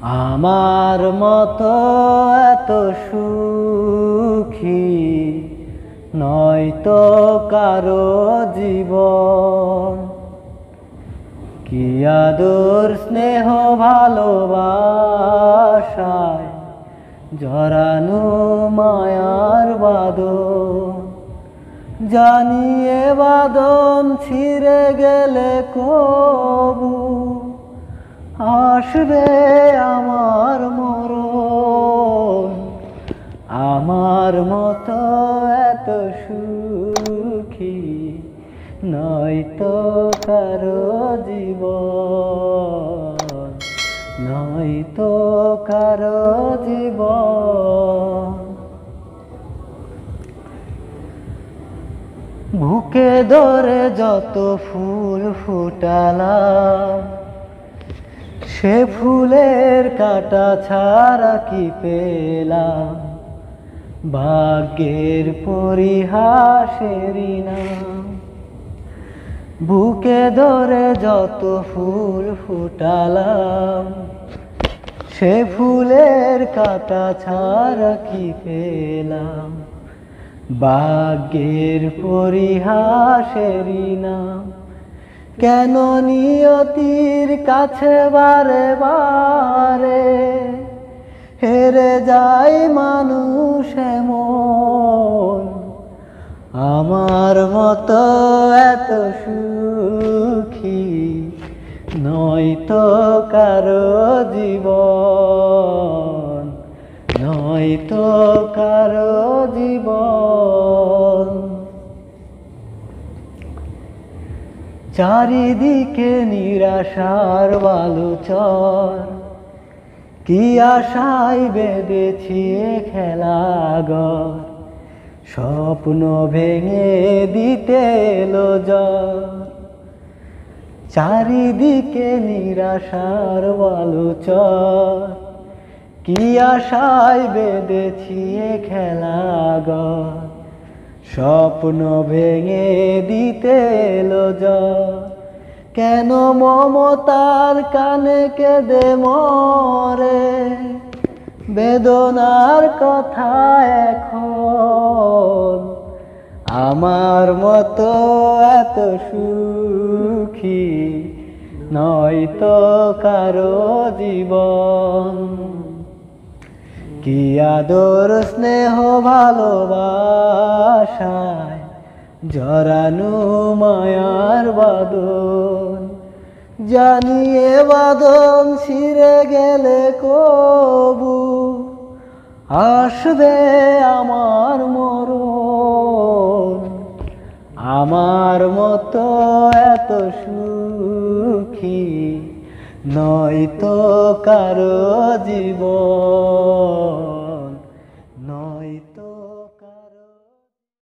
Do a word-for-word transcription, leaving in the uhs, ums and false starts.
আমার মতো এত সুখী নয়তো কারো জীবন। কি আদর স্নেহ ভালোবাসায় জড়ানো মায়ার বাঁধন। জানিয়ে বাঁধন ছিঁড়ে গেলে কবু আসবে আমার মরণ। আমার মতো এত সুখী নয়তো কারো জীবন, নয়তো কারো জীবন। বুকে ধরে যত ফুল ফুটালাম, সে ফুলের কাঁটা ছাড়া কি পেলাম? ভাগ্যের পরিহাসেরই নাম। বুকে ধরে যত ফুল ফুটালাম, সে ফুলের কাঁটা ছাড়া কি পেলাম? ভাগ্যের পরিহাসেরই নাম। কেন নিয়তির কাছে বারে বারে হেরে যায় মানুষ এমন? আমার মতো এত সুখী নয়তো কারো জীবন, নয়তো কারো জীবন। চারিদিকে নিরাশার বালুচর, কি আশায় বেঁধেছি খেলাঘর। স্বপ্ন ভেঙে দিতে এলো ঝড়। চারিদিকে নিরাশার বালুচর, কি আশায় বেঁধেছি খেলাঘর। স্বপ্ন ভেঙে দিতে এলো ঝড়। কেন মমতার কানে কেঁদে মরে বেদনার কথা এখন? আমার মতো এত সুখী নয়তো কারো জীবন। কি আদর স্নেহ ভালোবাসায় জড়ানো মায়ার বাঁধন। জানিয়ে বাঁধন ছিঁড়ে গেলে কবু আসবে আমার মরণ। আমার মতো এত সুখী নয়তো কারো জীবন।